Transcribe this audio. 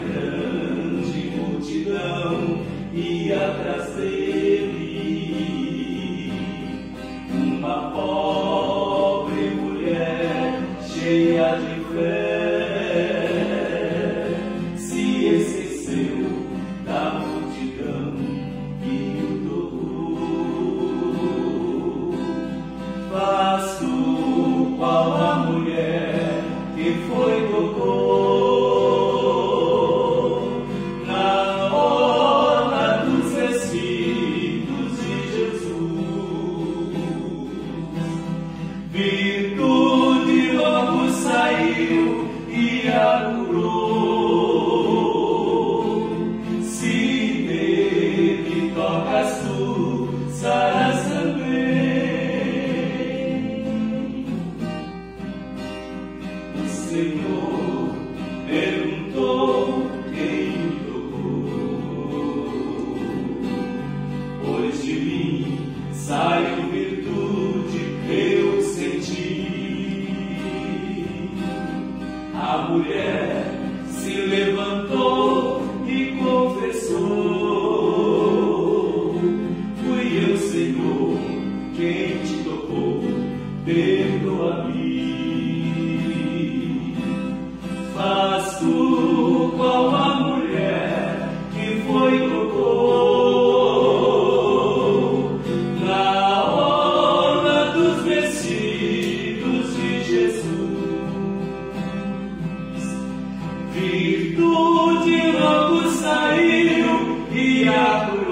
grande multidão ia atrás dele. Uma pobre mulher cheia de fé se esqueceu da multidão e o tocou. Faz tu qual a mulher que foi tocou na orla dos vestidos de Jesus. Virtude logo saiu e a curou. Se nele tocas tu, saras também. O Senhor perguntou quem me tocou. Pois de mim saiu virtude, eu senti. A mulher se levantou e confessou: fui eu, Senhor, quem te tocou, perdoa-me. Faz tu qual a mulher que foi tocou na orla dos vestidos de Jesus. Virtude logo saiu e a